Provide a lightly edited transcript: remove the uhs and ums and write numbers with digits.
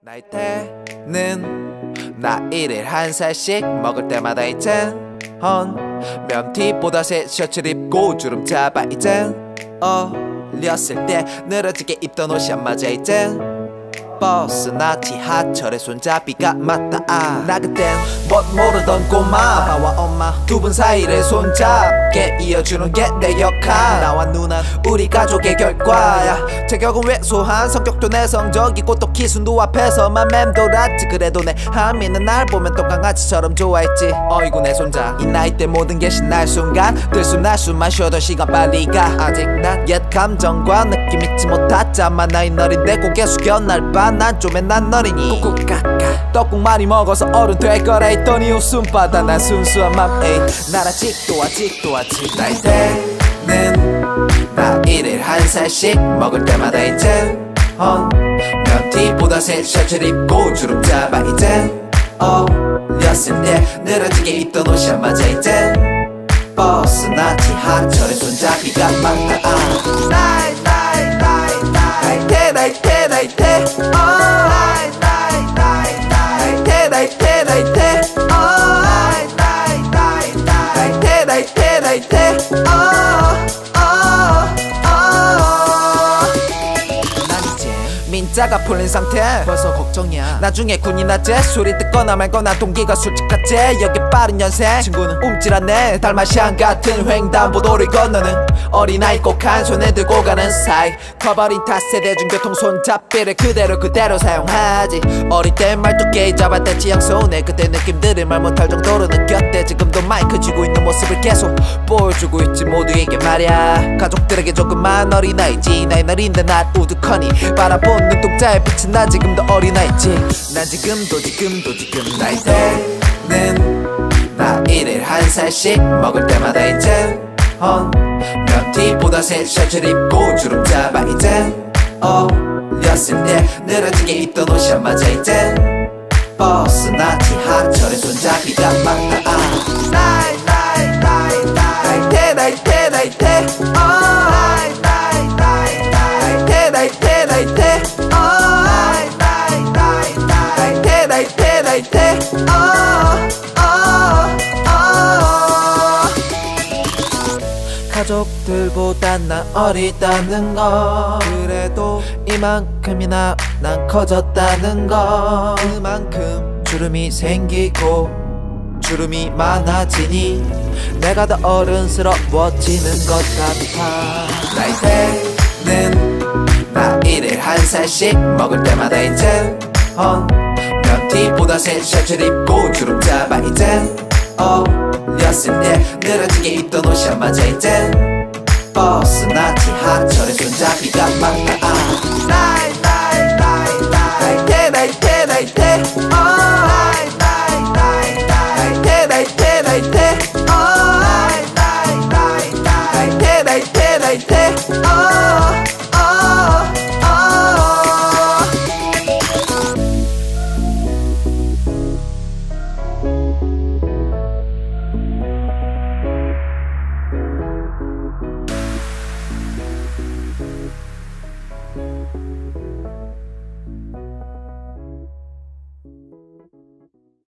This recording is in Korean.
나이 때는 나이를 한 살씩 먹을 때마다 이젠 면티보다 새 셔츠를 입고 주름 잡아 이젠 어렸을 때 늘어지게 입던 옷이 안 맞아 이젠 버스나 지하철의 손잡이가 맞다 나 그땐 못 모르던 꼬마 아빠와 엄마 두 분 사이를 손잡게 이어주는 게 내 역할 나와 누난 우리 가족의 결과야 체격은 왜소한 성격도 내성적이고 또 기순도 앞에서만 맴돌았지 그래도 내 하미는 날 보면 또 강아지처럼 좋아했지 어이구 내 손자 이 나이 때 모든 게 신날 순간 들숨날 숨만 쉬어도 시간 빨리 가 아직 난 옛 감정과 느낌 잊지 못하자만 나이 어린데 고개 숙여 날 봐 난 좀 옛날 어린이 꾹꾹 깎아 떡국 많이 먹어서 어른 될 거라 했더니 웃음바다 난 순수한 맘 에이 날 아직도 나이 때는 나이를 한 살씩 먹을 때마다 이젠 면티보다 새 셔츠를 입고 주름 잡아 이젠 어렸을 때 늘어지게 입던 옷이 안 맞아 이젠 버스나 지하철의 손잡이가 맞다 나이 민자가 풀린 상태 벌써 걱정이야 나중에 군이나 재수리 듣거나 말거나 동기가 솔직하지 여기 빠른 연생 친구는 움찔하네 달마시안 같은 횡단보도를 건너는 어린아이 꼭 한 손에 들고 가는 사이 커버린 탓에 대중교통 손잡이를 그대로 사용하지 어릴 땐 말뚝깨 잡았댔지 양손에 그때 느낌들을 말 못할 정도로 느꼈대 지금도 마이크 쥐고 있는 모습을 계속 보여주고 있지 모두에게 말야 가족들에게 조금만 어린아이지 나이 어린데 날 우두커니 바라본 눈동자에 빛은 나 지금도 어린아이지 난 지금도 나이 때는 나이를 한 살씩 먹을 때마다 이젠 면티보다 새 셔츠를 입고 주름 잡아 이젠 어렸을 때 늘어지게 입던 옷이 안 맞아 이젠 버스나 지하철의 손잡이가 맞다 나이 때 가족들보다 난 어리다는 거 그래도 이만큼이나 난 커졌다는 거 그만큼 주름이 생기고 주름이 많아지니 내가 더 어른스러워지는 것 같아 나이 때는 나이를 한 살씩 먹을 때마다 이젠 면티보다 새 셔츠를 입고 주름 잡아 이젠 어렸을 때 늘어지게 입던 옷이 안 맞아 이젠 버스나 지하철의 손잡이